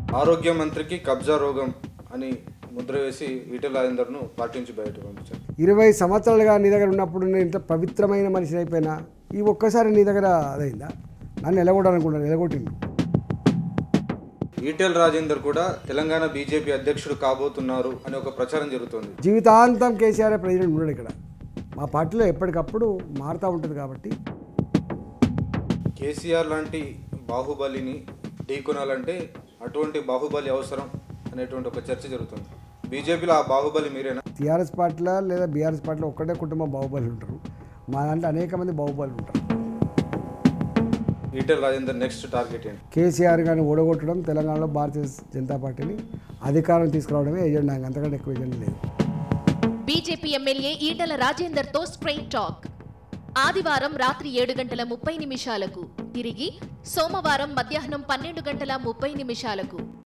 ఆరోగ్య మంత్రికి కబ్జా రోగం అని ముద్ర వేసి ఈటెల రాజేందర్ను పార్టీ నుంచి బయటకు పంపించారు. 20 సంవత్సరాలుగా నీ దగ్గర ఉన్నప్పుడు నేను ఇంత పవిత్రమైన మనిషిని అయిపోయినా ఈ ఒక్కసారి నీ దగ్గర అదైందా? నన్ను ఎలగొట్టాలనుకుంటాను, ఎలగొట్టిండు. ఈటెల రాజేందర్ కూడా తెలంగాణ బీజేపీ అధ్యక్షుడు కాబోతున్నారు అని ఒక ప్రచారం జరుగుతోంది. జీవితాంతం కేసీఆర్ ప్రెసిడెంట్ ఉన్నాడు ఇక్కడ. మా పార్టీలో ఎప్పటికప్పుడు మారుతూ ఉంటుంది కాబట్టి కేసీఆర్ లాంటి బాహుబలిని ఢీకొనాలంటే అటువంటి బాహుబలి అవసరం అనేటువంటి ఒక చర్చ జరుగుతుంది. బీజేపీలో ఆ బాహుబలి మీరేనా? టీఆర్ఎస్ పార్టీలో లేదా బీఆర్ఎస్ పార్టీలో ఒక్కటే కుటుంబం బాహుబలి ఉంటారు. మా దాంట్లో అనేక మంది బాహుబలి ఉంటారు. ఈటెల రాజేందర్ నెక్స్ట్ టార్గెట్ ఏంటి? కేసీఆర్ గారిని ఓడగొట్టడం, తెలంగాణలో భారతీయ జనతా పార్టీని అధికారం తీసుకురావడమే ఎజెండా. అంతకంటే ఎక్కువ ఎజెండా లేదు. బీజేపీ ఎమ్మెల్యే ఈటెల రాజేందర్ తో స్ట్రెయిట్ టాక్. ఆదివారం రాత్రి 7:30 తిరిగి సోమవారం మధ్యాహ్నం 12:30